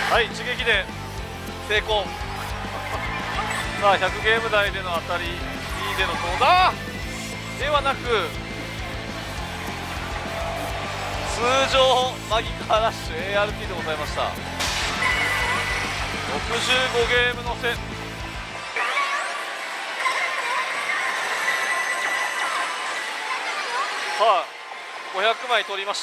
はい、一撃で成功。さあ100ゲーム台での当たり B での投打ではなく、通常マギカーラッシュ ART でございました。65ゲームのせ。さあ500枚取りました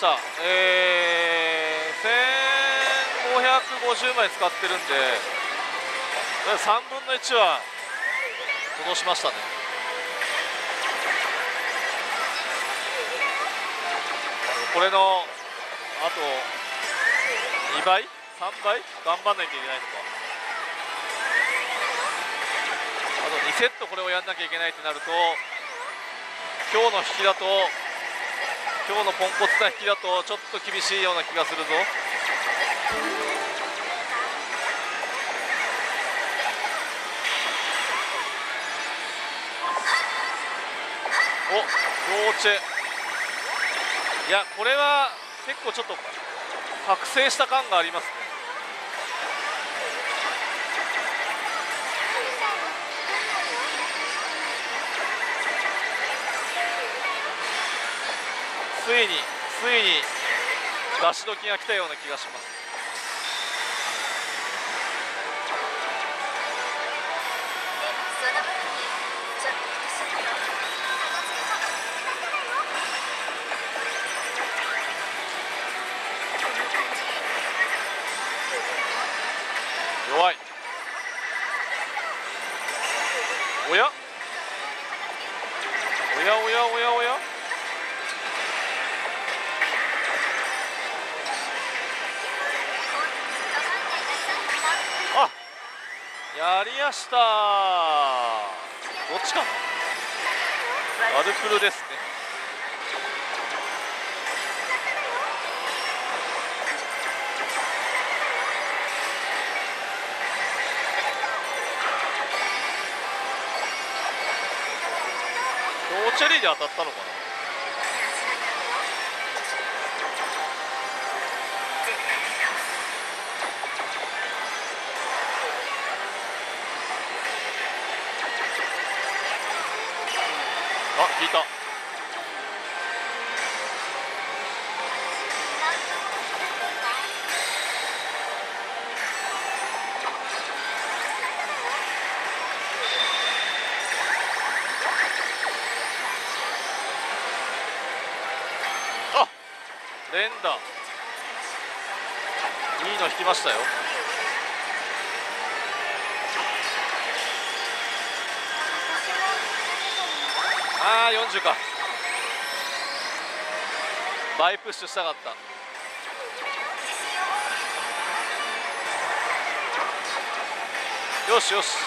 。1550枚使ってるんで3分の1は戻しましたね。これのあと2倍3倍頑張んなきゃいけないのか。あと2セットこれをやんなきゃいけないってなると、今日の引きだと、今日のポンコツな引きだとちょっと厳しいような気がするぞ。お、ローチェ。いや、これは結構ちょっと覚醒した感がありますね。ついに出し時が来たような気がします。弱い。おやおやおやおやおや。あ、やりやした。どっちかな。ワルプルですね。チェリーで当たったのかな。あ、引いた。連打いいの引きましたよ。ああ40か。倍プッシュしたかった。よしよし。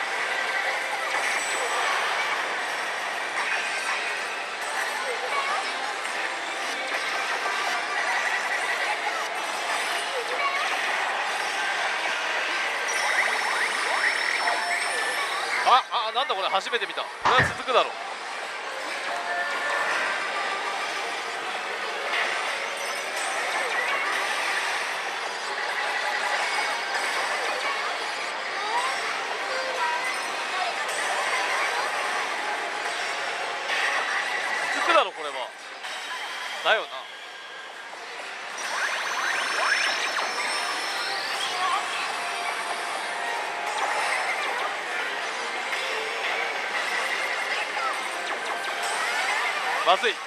なんだこれ、初めて見た。これは続くだろう。続くだろこれは。だよな。まずい。チ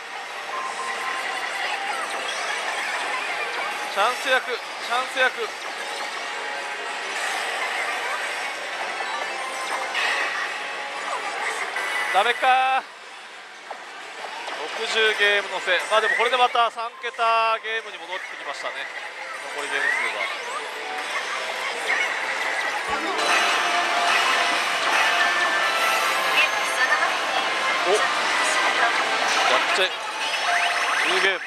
ャンス役、チャンス役。ダメか。60ゲームのせ。まあでもこれでまた3桁ゲームに戻ってきましたね。残りゲーム数が。お、やっちゃえ。10ゲーム。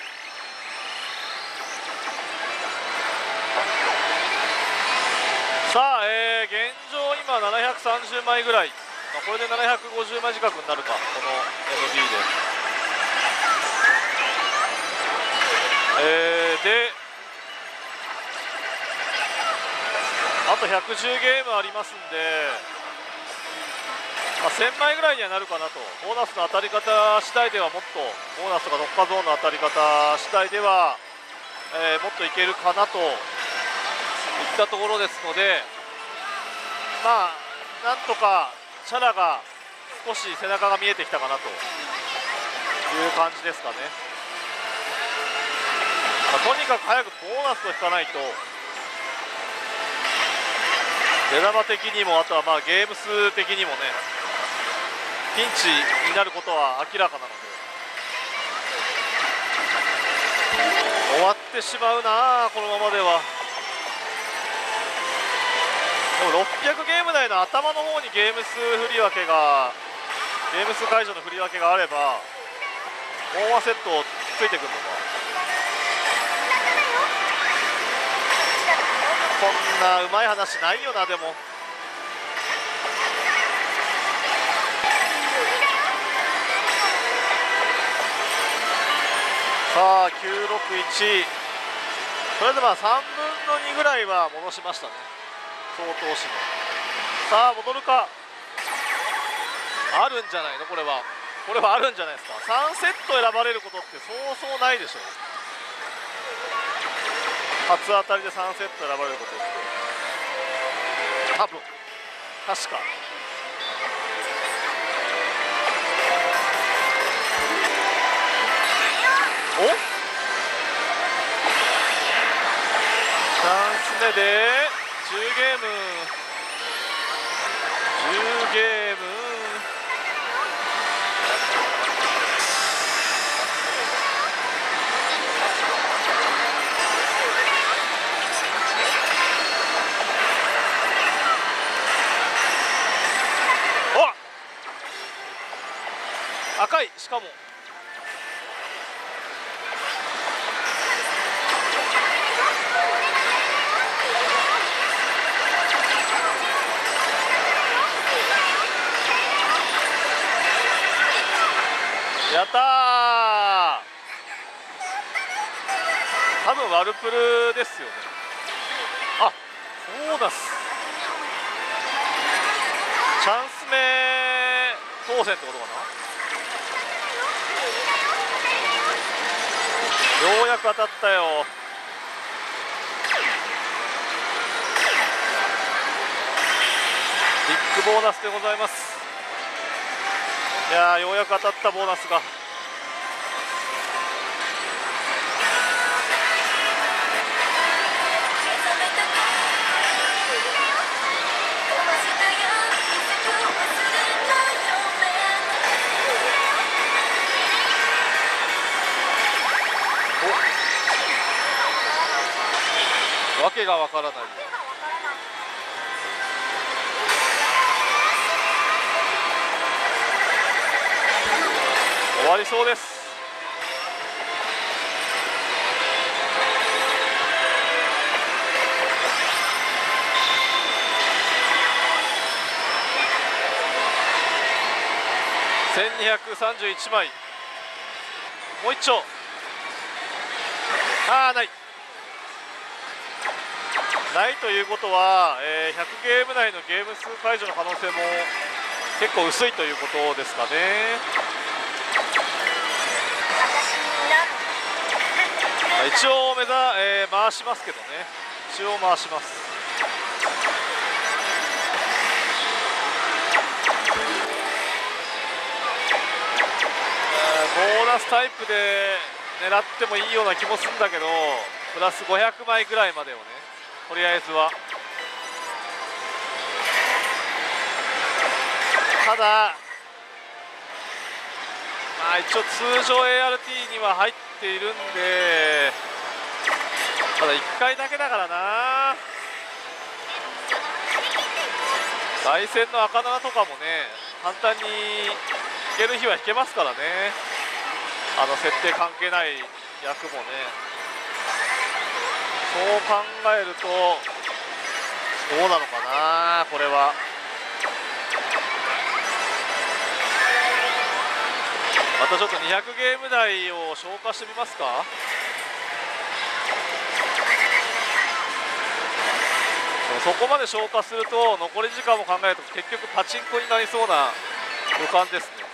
さあ、現状今730枚ぐらい。まあ、これで750枚近くになるか、この MB で。で、 あと110ゲームありますんで、1000枚ぐらいにはなるかなと。ボーナスの当たり方次第ではもっと、ボーナスとか6日ゾーンの当たり方次第では、もっといけるかなといったところですので、なんとかチャラが少し背中が見えてきたかなという感じですかね。とにかく早くボーナスを引かないと、出玉的にも、あとはゲーム数的にもね、ピンチになることは明らかなので、終わってしまうな、このままでは。でも600ゲーム台の頭の方にゲーム数振り分けが、ゲーム数解除の振り分けがあれば、もうワンセットついてくるのか。こんなうまい話ないよな。でもさあ961、それで3分の2ぐらいは戻しましたね、総投資の。さあ戻るか。あるんじゃないの、これは。これはあるんじゃないですか。3セット選ばれることってそうそうないでしょ。初当たりで3セット選ばれることって多分確か。お、チャンス目で10ゲーム10ゲーム。赤い、しかもやったー。多分ワルプルですよね。あ、ボーナスチャンス目当選ってことかな。ようやく当たったよ。ビッグボーナスでございます。いやー、ようやく当たったボーナスが。わけがわからない。終わりそうです。1231枚。もう一丁。ないないということは、100ゲーム内のゲーム数解除の可能性も結構薄いということですかね。一応回しますけどね。一応回します。ボーナスタイプで狙ってもいいような気もするんだけど、プラス500枚ぐらいまでをね、とりあえずは。ただ一応通常 ART には入っているんで、ただ1回だけだからな。凱旋の赤7とかもね、簡単に引ける日は引けますからね。設定関係ない役もね。そう考えるとどうなのかな、これは。またちょっと200ゲーム台を消化してみますか。 そこまで消化すると残り時間も考えると結局パチンコになりそうな予感ですね。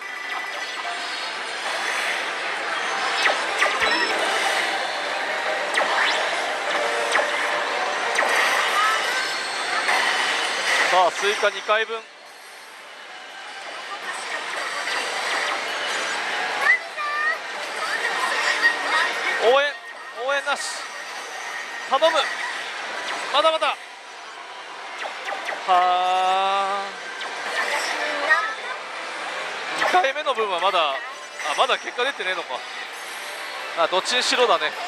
さあ追加2回分。応援なし、頼む、まだまだ、はあ2回目の分はまだ結果出てねえのか。どっちにしろだね、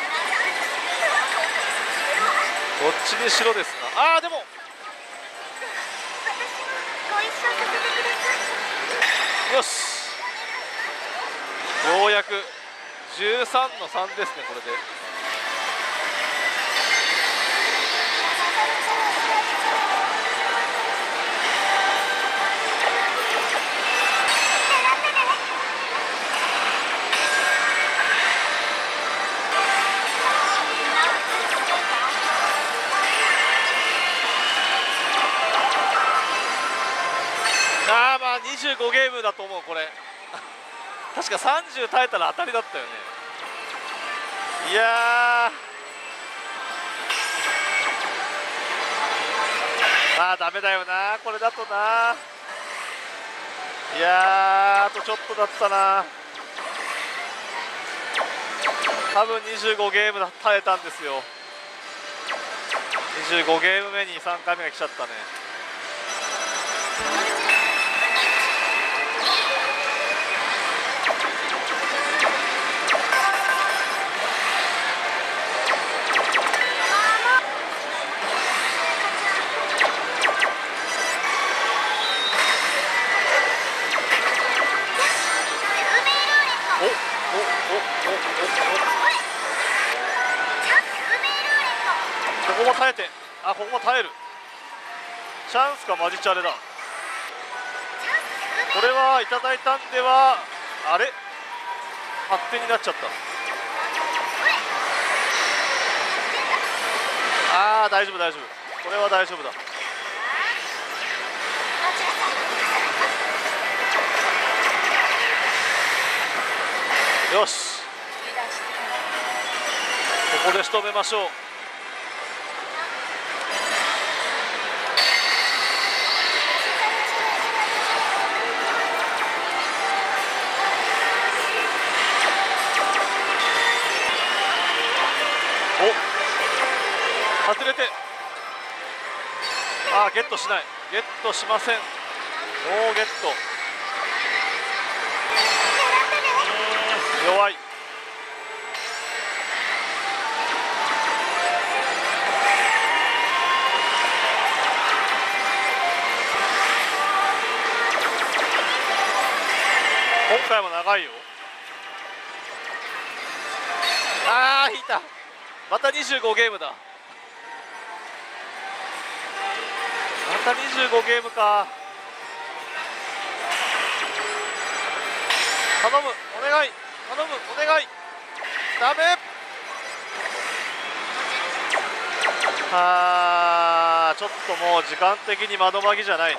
どっちにしろですな。でもよし、ようやく13の3ですね、これで。まあ25ゲームだと思う、これ確か30耐えたら当たりだったよね。いやまあダメだよな、これだとな。いやあとちょっとだったな。多分25ゲーム耐えたんですよ。25ゲーム目に3回目が来ちゃったね。ここも耐えて、ここも耐える。チャンスかマジチャレだ。これはいただいたんでは、あれ勝手になっちゃった。大丈夫大丈夫、これは大丈夫だ。よし、ここで仕留めましょう。外れて、ゲットしない、ゲットしません、ノーゲット。弱い。今回も長いよ。引いた。また25ゲームだ。また25ゲームか。頼む、お願い、頼む、お願い。ダメ。ちょっともう時間的に窓まぎじゃないね。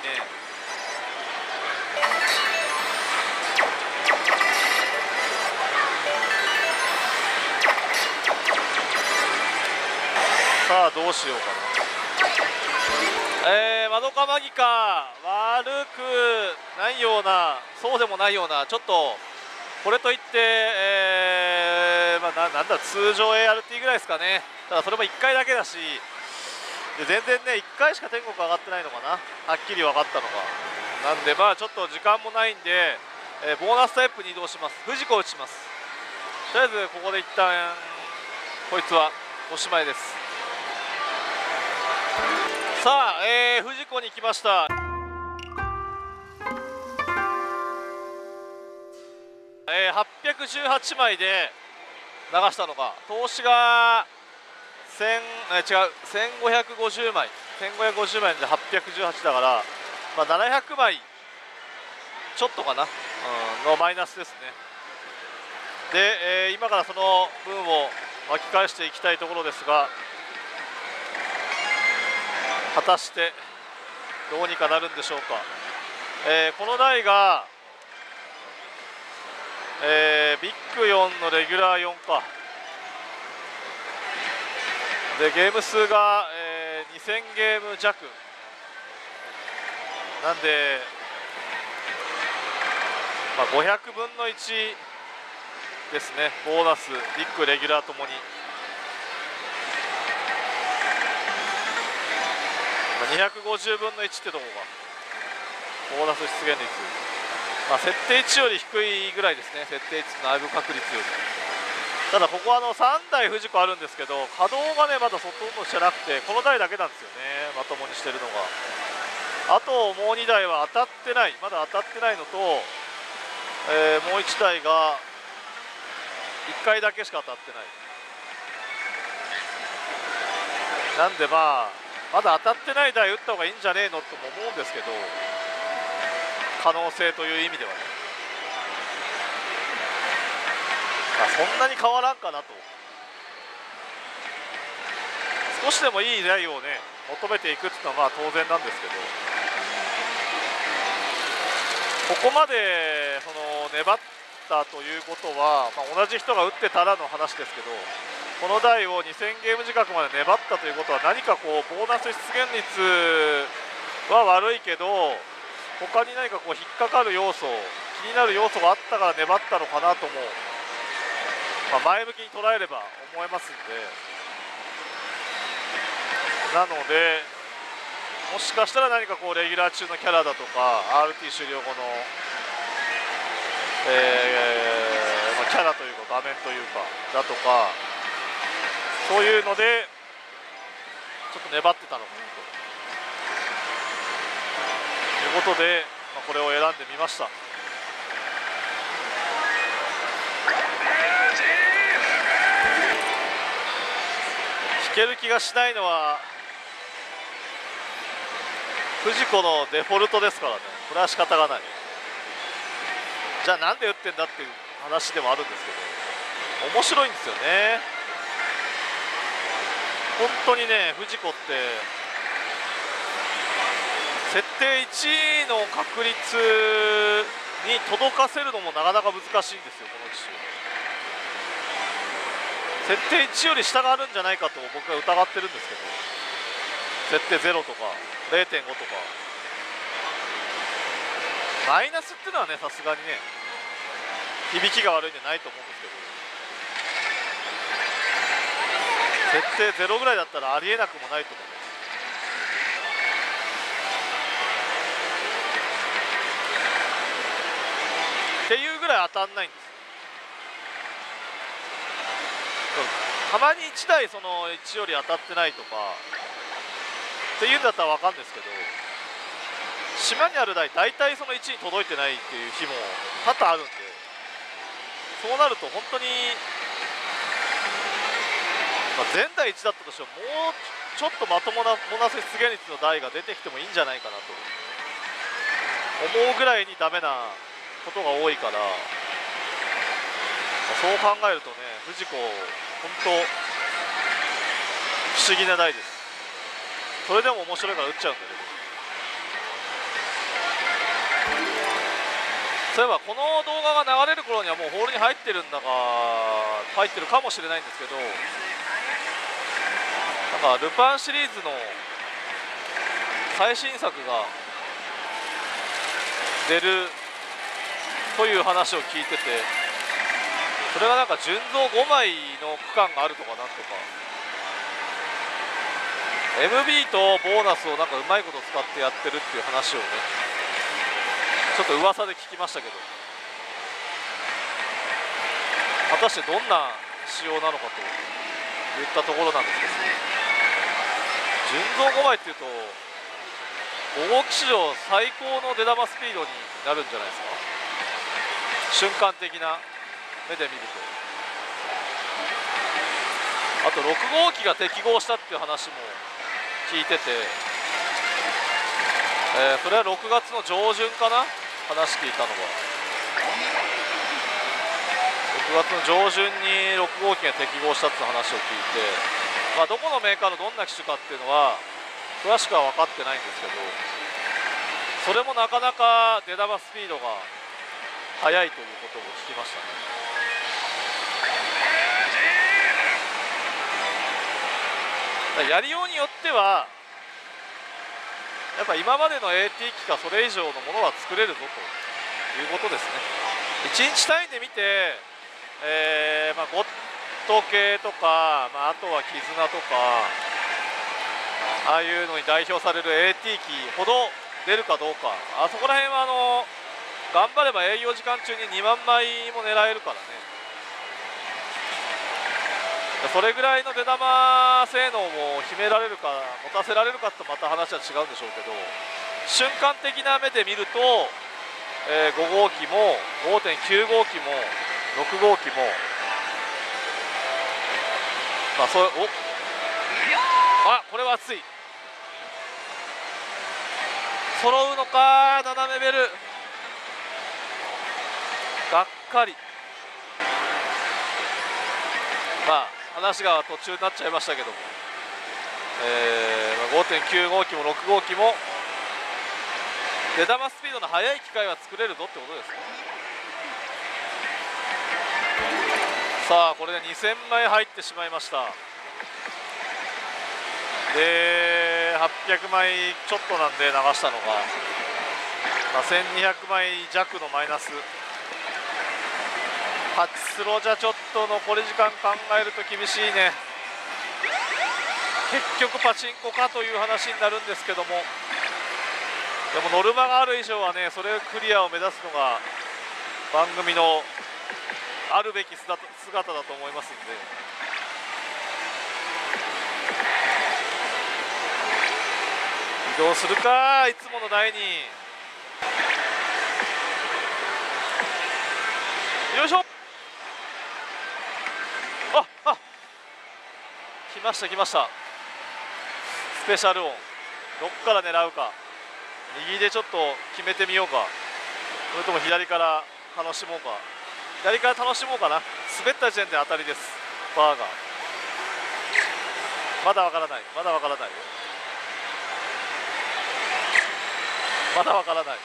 さあどうしようかな。窓かマギか、悪くないような、そうでもないような、ちょっとこれといって、なんだ通常 ART ぐらいですかね。ただそれも1回だけだし、で全然ね1回しか天国上がってないのかな、はっきり分かったのが。なんでちょっと時間もないんで、ボーナスタイプに移動します。藤子打ちます。とりあえずここで一旦こいつはおしまいです。さあ、藤子に来ました。818枚で流したのが、投資が1550枚、1550枚で818だから、700枚ちょっとかな、のマイナスですね。で、今からその分を巻き返していきたいところですが、 果たしてどうにかなるんでしょうか。この台が、ビッグ4のレギュラー4かで、ゲーム数が、2000ゲーム弱なんで、500分の1ですね。ボーナス、ビッグ、レギュラーともに250分の1ってとこがボーナス出現率、設定値より低いぐらいですね。設定値の内部確率より。ただここは3台フジコあるんですけど、稼働がねまだほとんどしてなくて、この台だけなんですよね、まともにしてるのが。あともう2台は当たってない、まだ当たってないのと、もう1台が1回だけしか当たってない。なんでまだ当たってない台打った方がいいんじゃねえのとも思うんですけど、可能性という意味ではね、そんなに変わらんかなと。少しでもいい台をね求めていくっていうのは当然なんですけど、ここまで粘ったということは、同じ人が打ってたらの話ですけど、この台を2000ゲーム近くまで粘ったということは、何かボーナス出現率は悪いけど、他に何か引っかかる要素、気になる要素があったから粘ったのかなとも、前向きに捉えれば思えますんで、なのでもしかしたら何かレギュラー中のキャラだとか RT 終了後の、キャラというか画面というかだとか、そういうのでちょっと粘ってたのかなということで、これを選んでみました。引ける気がしないのはフジコのデフォルトですからね。これは仕方がない。じゃあなんで打ってんだっていう話でもあるんですけど、面白いんですよね。本当にね、フジコって設定1の確率に届かせるのもなかなか難しいんですよ、この機種。設定1より下があるんじゃないかと僕は疑ってるんですけど、設定0とか 0.5 とかマイナスっていうのはね、さすがにね響きが悪いんじゃないと思うんですけど、設定0ぐらいだったらありえなくもないと思います。っていうぐらい当たんないんです。たまに1台その1より当たってないとかっていうんだったら分かるんですけど、島にある台大体その1に届いてないっていう日も多々あるんで、そうなると本当に、前台1だったとしてももうちょっとまともなボーナス出現率の台が出てきてもいいんじゃないかなと思うぐらいにダメなことが多いから、そう考えるとね、フジコ本当不思議な台です。それでも面白いから打っちゃうんだけど。そういえばこの動画が流れる頃にはもうホールに入ってるんだか入ってるかもしれないんですけど、なんかルパンシリーズの最新作が出るという話を聞いてて、それがなんか純増5枚の区間があるとかなんとか、 MB とボーナスをなんかうまいこと使ってやってるっていう話をね、ちょっと噂で聞きましたけど、果たしてどんな仕様なのかといったところなんですけど、純増5枚っていうと5号機史上最高の出玉スピードになるんじゃないですか、瞬間的な目で見ると。あと6号機が適合したっていう話も聞いてて、それは6月の上旬かな、話聞いたのが6月の上旬に6号機が適合したっていう話を聞いて、どこのメーカーのどんな機種かっていうのは詳しくは分かってないんですけど、それもなかなか出玉スピードが速いということを聞きましたね。やりようによってはやっぱ今までの AT 機かそれ以上のものが作れるぞということですね。1日単位で見て、ゴッド系とか、あとは絆とかああいうのに代表される AT 機ほど出るかどうか、あそこら辺は頑張れば営業時間中に2万枚も狙えるからね。それぐらいの出玉性能も秘められるか持たせられるかとまた話は違うんでしょうけど、瞬間的な目で見ると、5号機も 5.9 号機も6号機もこれは熱い。揃うのか、斜めベルがっかり。話が途中になっちゃいましたけども、5.9 号機も6号機も出玉スピードの速い機械は作れるぞってことですね。さあこれで2000枚入ってしまいました。で800枚ちょっとなんで流したのが、1200枚弱のマイナス。8スロじゃちょっと残り時間考えると厳しいね。結局パチンコかという話になるんですけども、でもノルマがある以上はね、それクリアを目指すのが番組のあるべき姿だと思いますんで、移動するか、いつもの台に。よいしょ。来ました来ました。スペシャル音どっから狙うか。右でちょっと決めてみようか、それとも左から楽しもうか。左から楽しもうかな。滑った時点で当たりです。バーがまだわからない、まだわからない、まだわからない。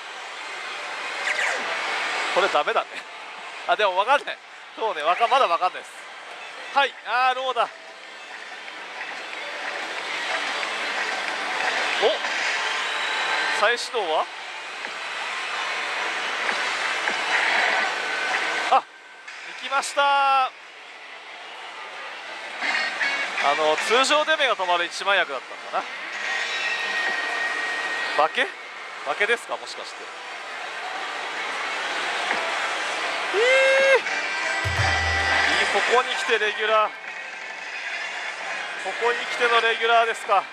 これダメだね。でもわかんない。そうね、まだわかんないです。はい、ローだ。再始動は行きました。通常出目が止まる一番役だったんだな。負けですか、もしかして。ここに来てレギュラー、ここに来てのレギュラーですか。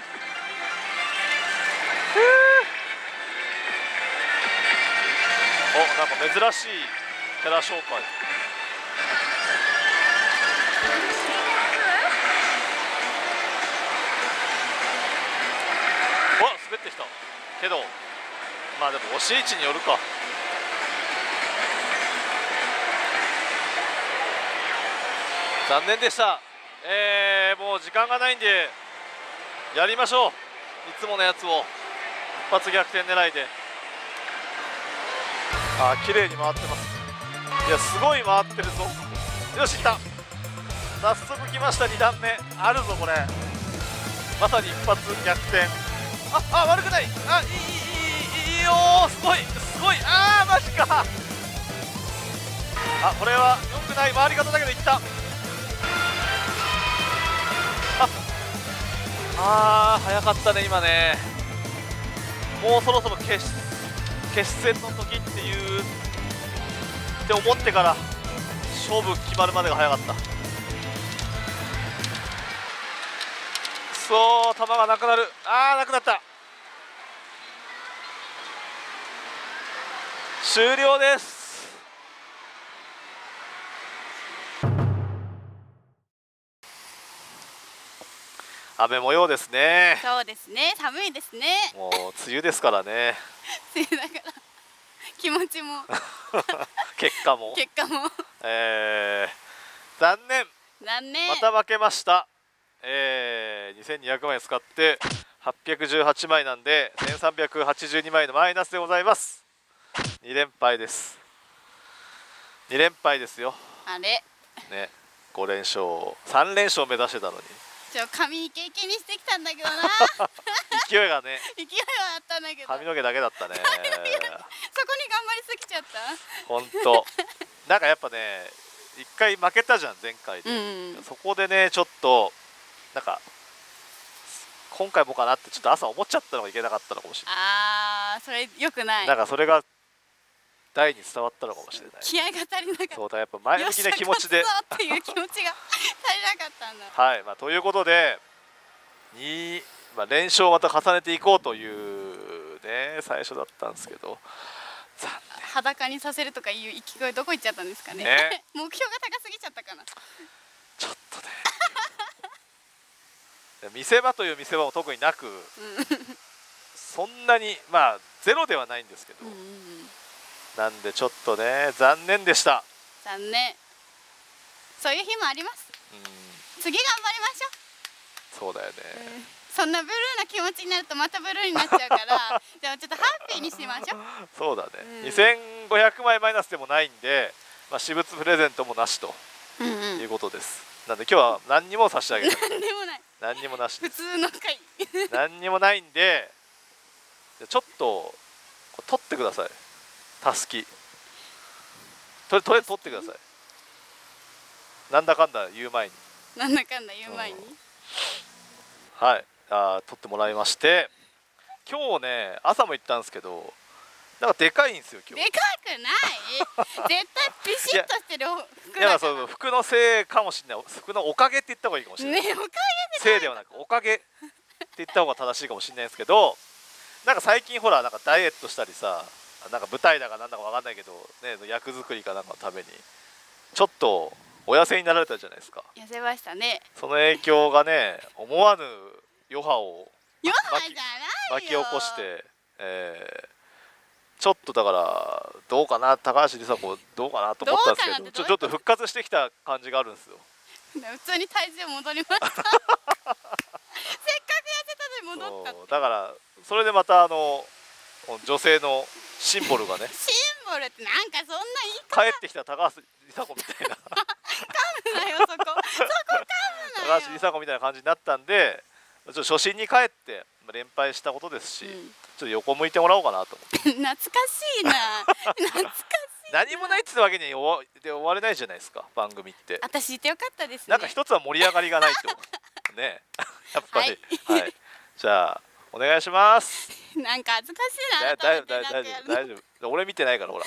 なんか珍しいキャラ紹介。滑ってきたけど、でも惜しい位置によるか。残念でした。もう時間がないんでやりましょう。いつものやつを一発逆転狙いで。綺麗に回ってます。いや、すごい回ってるぞ。よし、来た。早速来ました。2段目あるぞこれ。まさに一発逆転。悪くない。いいよ。すごいマジか。これは良くない回り方だけどいった。早かったね今ね。もうそろそろ決戦の時って思ってから勝負決まるまでが早かった。くそー、弾がなくなる。なくなった。終了です。雨模様ですね。 そうですね、寒いですね。 もう梅雨ですからね。 梅雨だから気持ちも結果も残念。また負けました。2200万円使って 818枚なんで1382枚のマイナスでございます。2連敗です。2連敗ですよあれね。5連勝3連勝目指してたのに髪経験にしてきたんだけどな勢いがね勢いはあったんだけど髪の毛だけだったねそこに頑張りすぎちゃった本当なんかやっぱね1回負けたじゃん前回で、そこでねちょっとなんか今回もかなってちょっと朝思っちゃったのがいけなかったのかもしれない。 あーそれ良くない。 なんかそれが大に伝わったのかもしれない。 気合が足りなかった。 そうだやっぱ前向きな気持ちでっていう気持ちが足りなかったんだ。 はい、ということで連勝をまた重ねていこうというね最初だったんですけど残念。 裸にさせるとかいう意気込みどこ行っちゃったんですかね。目標が高すぎちゃったかな。 ちょっとね見せ場という見せ場も特になく、そんなにゼロではないんですけど、なんでちょっとね残念でした。 残念。そういう日もあります。次頑張りましょう。 そうだよね、 そんなブルーな気持ちになるとまたブルーになっちゃうからじゃあちょっとハッピーにしましょう。 そうだね、2500枚マイナスでもないんで、私物プレゼントもなしということです。なんで今日は何にも差し上げない。 何にもない。 何にもなし普通の回何にもないんでちょっと取ってください。たすき取ってください。なんだかんだ言う前になんだかんだ言う前に、 はい取ってもらいまして、今日ね朝も言ったんですけどなんかでかいんですよ今日。 でかくない絶対ピシッとしてる服だから。 そう服のせいかもしれない。服のおかげって言った方がいいかもしれない、 ね、おかげでせいではなくおかげって言った方が正しいかもしれないんですけど、なんか最近ほらなんかダイエットしたりさ、なんか舞台だかなんだか分かんないけど、ね、役作りかなんかのためにちょっとお痩せになられたじゃないですか。 痩せましたね。 その影響がね思わぬ余波を巻き起こして、ちょっとだからどうかな、高橋梨紗子どうかなと思ったんですけど、ちょっと復活してきた感じがあるんですよ。 普通に体重戻りましたせっかく痩せたのに戻ったって。 だからそれでまた女性のシンボルがねシンボルってなんかそんな言い方帰ってきた高橋梨紗子みたいな噛むなよそこ噛むなよ高橋梨紗子みたいな感じになったんで、ちょっと初心に帰って連敗したことですし、ちょっと横向いてもらおうかなと思って懐かしいな懐かしい何もないってわけには終われないじゃないですか番組って。 私いてよかったですね。 なんか一つは盛り上がりがないとねやっぱりはい、じゃあお願いします。 なんか恥ずかしいな。 大丈夫俺見てないからほら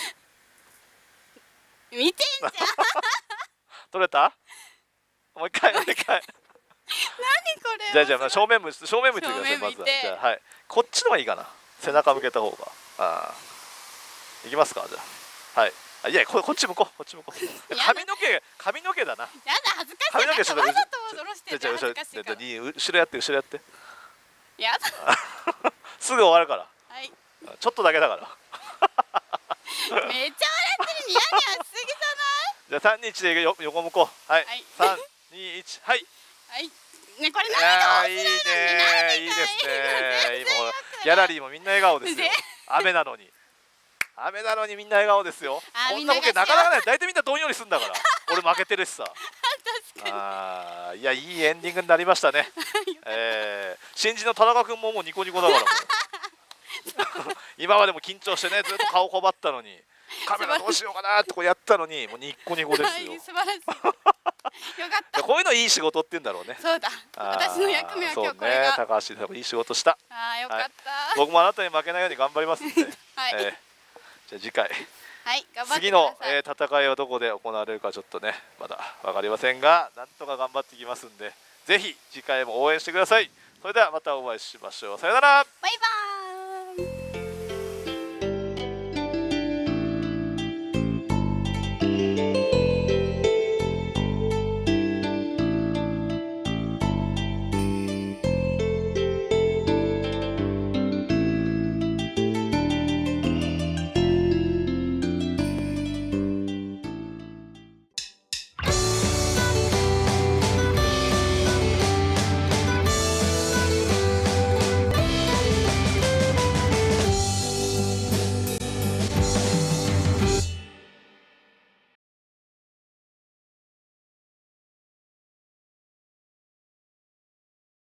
見てんじゃん取れた。もう一回何これ。じゃあ正面向いてください。まずはじゃあはいこっちの方がいいかな。背中向けた方がいきますか。じゃあはいいやこっち向こう髪の毛だな。 やだ恥ずかしい。髪の毛わざと下ろしてる。 後ろやってやだすぐ終わるから。 はいちょっとだけだからめっちゃ笑ってる。ニヤニヤしすぎじゃない。 じゃあ3、2、1で横向こう。はい3、2、1はいはいねこれ何いいねいいですね。今ギャラリーもみんな笑顔ですよ。雨なのにみんな笑顔ですよ。こんなボケなかなかない。大体みんなどんよりすんだから俺負けてるしさいやいいエンディングになりましたね新人の田中君ももうニコニコだから今までも緊張してねずっと顔こばったのにカメラどうしようかなってこうやったのにもうニッコニコですよ素晴らしいよかったこういうのいい仕事って言うんだろうね。 そうだ私の役目は今日これが高橋さんいい仕事した。 よかった僕もあなたに負けないように頑張りますんでじゃあ次回次の戦いはどこで行われるかちょっとねまだ分かりませんがなんとか頑張っていきますんでぜひ次回も応援してください。それではまたお会いしましょう。さよなら。 バイバーイ。